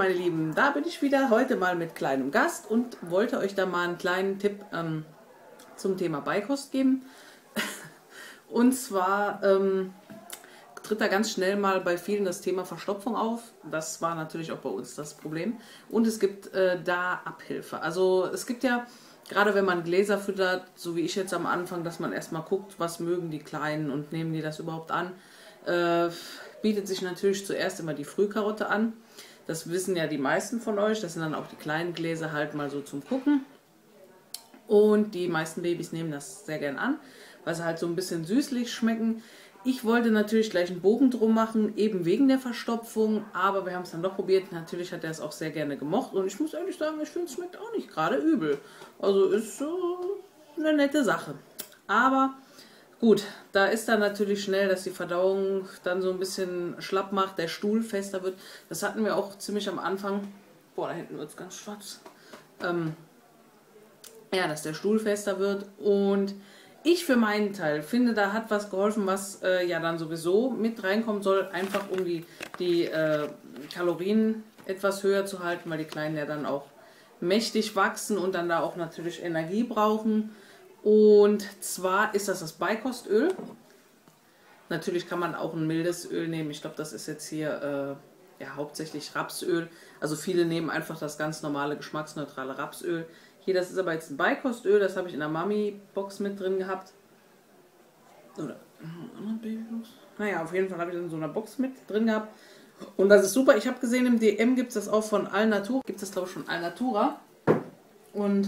meine Lieben, da bin ich wieder, heute mal mit kleinem Gast und wollte euch da mal einen kleinen Tipp zum Thema Beikost geben. Und zwar tritt da ganz schnell mal bei vielen das Thema Verstopfung auf. Das war natürlich auch bei uns das Problem. Und es gibt da Abhilfe. Also es gibt ja, gerade wenn man Gläser füttert, so wie ich jetzt am Anfang, dass man erstmal guckt, was mögen die Kleinen und nehmen die das überhaupt an, bietet sich natürlich zuerst immer die Frühkarotte an. Das wissen ja die meisten von euch. Das sind dann auch die kleinen Gläser halt mal so zum Gucken. Und die meisten Babys nehmen das sehr gern an, weil sie halt so ein bisschen süßlich schmecken. Ich wollte natürlich gleich einen Bogen drum machen, eben wegen der Verstopfung, aber wir haben es dann doch probiert. Natürlich hat er es auch sehr gerne gemocht und ich muss ehrlich sagen, ich finde, es schmeckt auch nicht gerade übel. Also ist so eine nette Sache. Aber gut, da ist dann natürlich schnell, dass die Verdauung dann so ein bisschen schlapp macht, der Stuhl fester wird. Das hatten wir auch ziemlich am Anfang. Boah, da hinten wird es ganz schwarz. Ja, dass der Stuhl fester wird. Und ich für meinen Teil finde, da hat was geholfen, was ja dann sowieso mit reinkommen soll, einfach um die Kalorien etwas höher zu halten, weil die Kleinen ja dann auch mächtig wachsen und dann da auch natürlich Energie brauchen. Und zwar ist das Beikostöl. Natürlich kann man auch ein mildes Öl nehmen. Ich glaube, das ist jetzt hier ja, hauptsächlich Rapsöl. Also viele nehmen einfach das ganz normale, geschmacksneutrale Rapsöl. Hier, das ist aber jetzt ein Beikostöl. Das habe ich in der Mami-Box mit drin gehabt. Oder naja, auf jeden Fall habe ich das in so einer Box mit drin gehabt. Und das ist super. Ich habe gesehen, im DM gibt es das auch von Alnatura. Gibt es, glaube ich, von Alnatura. Und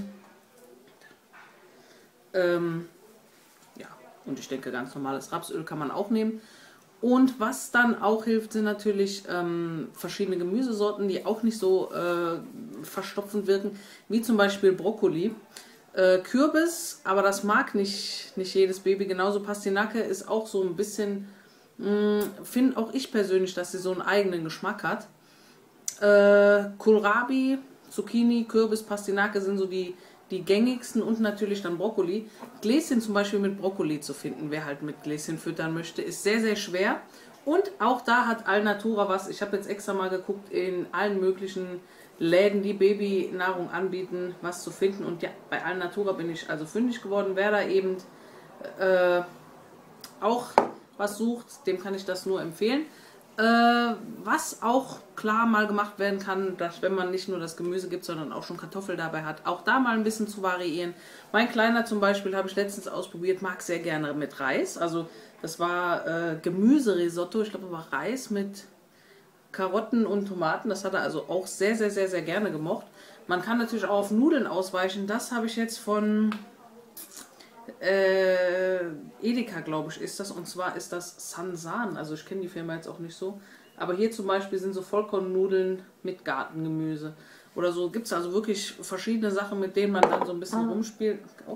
ja, und ich denke, ganz normales Rapsöl kann man auch nehmen. Und was dann auch hilft, sind natürlich verschiedene Gemüsesorten, die auch nicht so verstopfend wirken, wie zum Beispiel Brokkoli. Kürbis, aber das mag nicht jedes Baby. Genauso Pastinake ist auch so ein bisschen, finde auch ich persönlich, dass sie so einen eigenen Geschmack hat. Kohlrabi, Zucchini, Kürbis, Pastinake sind so die gängigsten und natürlich dann Brokkoli. Gläschen zum Beispiel mit Brokkoli zu finden, wer halt mit Gläschen füttern möchte, ist sehr, sehr schwer. Und auch da hat Alnatura was. Ich habe jetzt extra mal geguckt, in allen möglichen Läden, die Babynahrung anbieten, was zu finden. Und ja, bei Alnatura bin ich also fündig geworden. Wer da eben auch was sucht, dem kann ich das nur empfehlen. Was auch klar mal gemacht werden kann, dass wenn man nicht nur das Gemüse gibt, sondern auch schon Kartoffel dabei hat, auch da mal ein bisschen zu variieren. Mein Kleiner zum Beispiel, habe ich letztens ausprobiert, mag sehr gerne mit Reis. Also das war Gemüserisotto, ich glaube, es war Reis mit Karotten und Tomaten. Das hat er also auch sehr, sehr, sehr, sehr gerne gemocht. Man kann natürlich auch auf Nudeln ausweichen. Das habe ich jetzt von Edeka, glaube ich, ist das. Und zwar ist das Sansan. Also ich kenne die Firma jetzt auch nicht so. Aber hier zum Beispiel sind so Vollkornnudeln mit Gartengemüse. Oder so gibt es also wirklich verschiedene Sachen, mit denen man dann so ein bisschen rumspielt. Oh,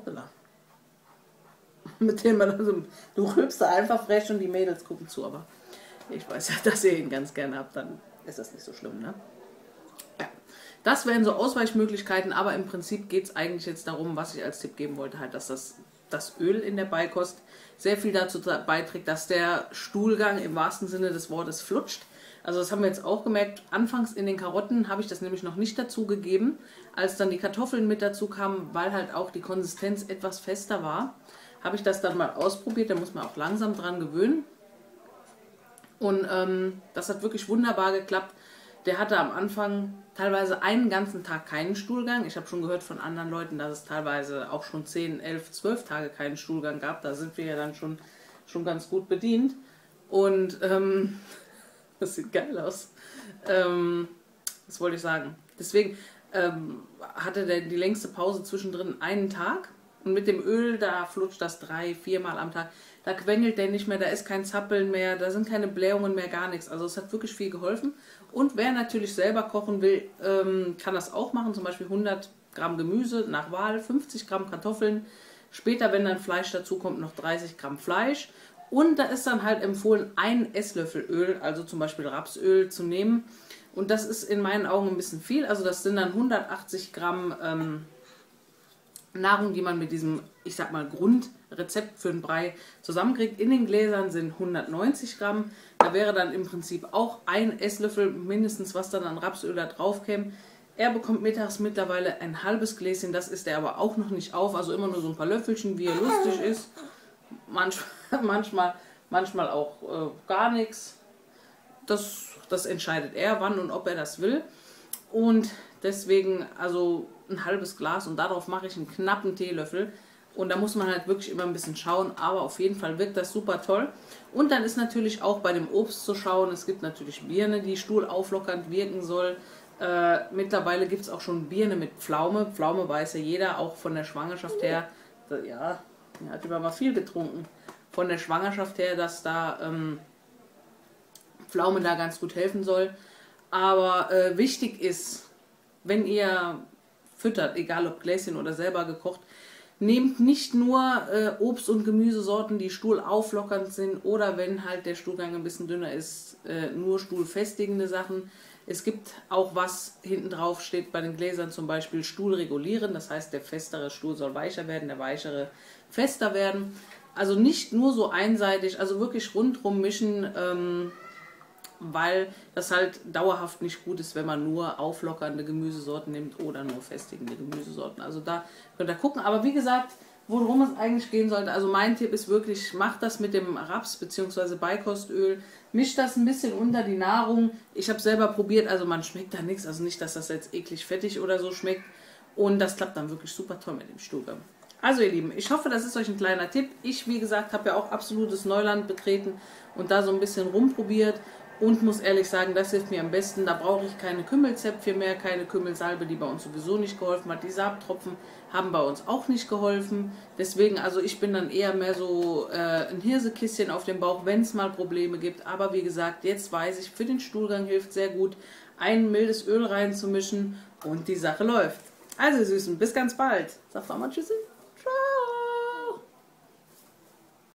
mit denen man dann so... Du rülpst da einfach frech und die Mädels gucken zu. Aber ich weiß ja, dass ihr ihn ganz gerne habt. Dann ist das nicht so schlimm, ne? Ja. Das wären so Ausweichmöglichkeiten. Aber im Prinzip geht es eigentlich jetzt darum, was ich als Tipp geben wollte, halt, dass das Öl in der Beikost sehr viel dazu beiträgt, dass der Stuhlgang im wahrsten Sinne des Wortes flutscht. Also das haben wir jetzt auch gemerkt. Anfangs in den Karotten habe ich das nämlich noch nicht dazu gegeben. Als dann die Kartoffeln mit dazu kamen, weil halt auch die Konsistenz etwas fester war, habe ich das dann mal ausprobiert. Da muss man auch langsam dran gewöhnen. Und das hat wirklich wunderbar geklappt. Der hatte am Anfang teilweise einen ganzen Tag keinen Stuhlgang. Ich habe schon gehört von anderen Leuten, dass es teilweise auch schon 10, 11, 12 Tage keinen Stuhlgang gab. Da sind wir ja dann schon ganz gut bedient. Und das sieht geil aus. Was wollte ich sagen? Deswegen hatte der die längste Pause zwischendrin einen Tag. Und mit dem Öl, da flutscht das 3, 4 Mal am Tag. Da quengelt der nicht mehr, da ist kein Zappeln mehr, da sind keine Blähungen mehr, gar nichts. Also es hat wirklich viel geholfen. Und wer natürlich selber kochen will, kann das auch machen. Zum Beispiel 100 Gramm Gemüse nach Wahl, 50 Gramm Kartoffeln. Später, wenn dann Fleisch dazu kommt, noch 30 Gramm Fleisch. Und da ist dann halt empfohlen, 1 Esslöffel Öl, also zum Beispiel Rapsöl, zu nehmen. Und das ist in meinen Augen ein bisschen viel. Also das sind dann 180 Gramm Nahrung, die man mit diesem, ich sag mal, Grundrezept für den Brei zusammenkriegt. In den Gläsern sind 190 Gramm. Da wäre dann im Prinzip auch ein Esslöffel mindestens, was dann an Rapsöl da drauf käme. Er bekommt mittags mittlerweile ein halbes Gläschen, das isst er aber auch noch nicht auf, also immer nur so ein paar Löffelchen, wie er lustig ist. Manchmal auch gar nichts. Das entscheidet er, wann und ob er das will. Und deswegen, also ein halbes Glas und darauf mache ich einen knappen Teelöffel. Und da muss man halt wirklich immer ein bisschen schauen, aber auf jeden Fall wirkt das super toll. Und dann ist natürlich auch bei dem Obst zu schauen, es gibt natürlich Birne, die stuhlauflockernd wirken soll. Mittlerweile gibt es auch schon Birne mit Pflaume. Pflaume weiß ja jeder, auch von der Schwangerschaft her. Ja, er hat immer mal viel getrunken. Von der Schwangerschaft her, dass da Pflaume da ganz gut helfen soll. Aber wichtig ist, wenn ihr füttert, egal ob Gläschen oder selber gekocht, nehmt nicht nur Obst- und Gemüsesorten, die stuhlauflockernd sind, oder wenn halt der Stuhlgang ein bisschen dünner ist, nur stuhlfestigende Sachen. Es gibt auch, was hinten drauf steht bei den Gläsern, zum Beispiel stuhlregulierend. Das heißt, der festere Stuhl soll weicher werden, der weichere fester werden. Also nicht nur so einseitig, also wirklich rundrum mischen, weil das halt dauerhaft nicht gut ist, wenn man nur auflockernde Gemüsesorten nimmt oder nur festigende Gemüsesorten. Also da könnt ihr gucken. Aber wie gesagt, worum es eigentlich gehen sollte, also mein Tipp ist wirklich, macht das mit dem Raps bzw. Beikostöl, mischt das ein bisschen unter die Nahrung. Ich habe selber probiert, also man schmeckt da nichts, also nicht, dass das jetzt eklig fettig oder so schmeckt. Und das klappt dann wirklich super toll mit dem Stuhlgang. Also ihr Lieben, ich hoffe, das ist euch ein kleiner Tipp. Ich, wie gesagt, habe ja auch absolutes Neuland betreten und da so ein bisschen rumprobiert. Und muss ehrlich sagen, das hilft mir am besten. Da brauche ich keine Kümmelzäpfchen mehr, keine Kümmelsalbe, die bei uns sowieso nicht geholfen hat. Die Sabtropfen haben bei uns auch nicht geholfen. Deswegen, also ich bin dann eher mehr so ein Hirsekisschen auf dem Bauch, wenn es mal Probleme gibt. Aber wie gesagt, jetzt weiß ich, für den Stuhlgang hilft sehr gut, ein mildes Öl reinzumischen und die Sache läuft. Also ihr Süßen, bis ganz bald. Sagt auch mal Tschüssi.